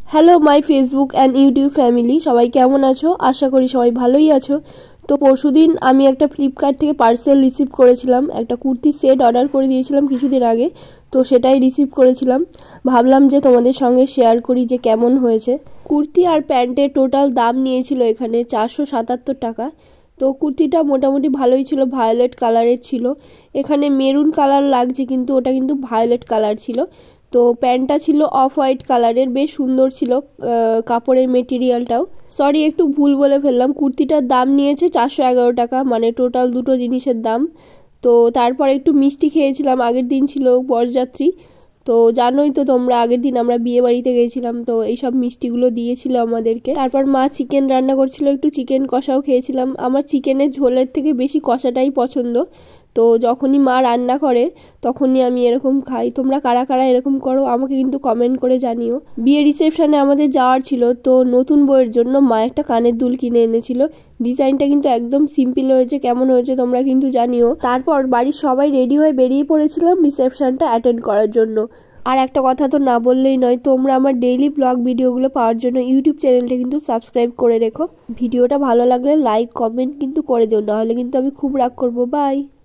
Hello my Facebook and YouTube family, সবাই কেমন আছো? আশা করি সবাই ভালোই আছো। তো পরশুদিন আমি একটা ফ্লিপকার্ট থেকে পার্সেল রিসিভ করেছিলাম, একটা কুর্তি সেট অর্ডার করে দিয়েছিলাম কিছুদিন আগে। তো সেটাই রিসিভ করেছিলাম, ভাবলাম যে তোমাদের সঙ্গে শেয়ার করি যে কেমন হয়েছে। কুর্তি আর প্যান্টের টোটাল দাম নিয়েছিল এখানে 477 টাকা। তো কুর্তিটা মোটামুটি ভালোই ছিল, ভায়োলেট কালারের ছিল। এখানে মেরুন কালার লাগছে কিন্তু ওটা কিন্তু ভায়োলেট কালার ছিল। তো প্যান্টটা ছিল অফ হোয়াইট কালারের, বেশ সুন্দর ছিল কাপড়ের মেটেরিয়ালটাও। সরি, একটু ভুল বলে ফেললাম, কুর্তিটার দাম নিয়েছে 411 টাকা, মানে টোটাল দুটো জিনিসের দাম। তো তারপর একটু মিষ্টি খেয়েছিলাম, আগের দিন ছিল বরযাত্রী। তো জানোই তো তোমরা, আগের দিন আমরা বিয়ে বাড়িতে গেছিলাম, তো এইসব মিষ্টিগুলো দিয়েছিল আমাদেরকে। তারপর মা চিকেন রান্না করছিল, একটু চিকেন কষাও খেয়েছিলাম। আমার চিকেনের ঝোলের থেকে বেশি কষাটাই পছন্দ। তো যখনই মা রান্না করে তখনই আমি এরকম খাই। তোমরা কারা কারা এরকম করো আমাকে কিন্তু কমেন্ট করে জানিও। বিয়ে রিসেপশনে আমাদের যাওয়ার ছিল, তো নতুন বউয়ের জন্য মা একটা কানের দুল কিনে এনেছিল। ডিজাইনটা কিন্তু একদম সিম্পল হয়েছে, কেমন হয়েছে তোমরা কিন্তু জানিও। তারপর বাড়ির সবাই রেডি হয়ে বেরিয়ে পড়েছিলাম রিসেপশনটা অ্যাটেন্ড করার জন্য। আর একটা কথা তো না বললেই নয়, তোমরা আমার ডেইলি ব্লগ ভিডিওগুলো পাওয়ার জন্য ইউটিউব চ্যানেলটা কিন্তু সাবস্ক্রাইব করে রেখো। ভিডিওটা ভালো লাগলে লাইক কমেন্ট কিন্তু করে দিও, নাহলে কিন্তু আমি খুব রাগ করবো। বাই।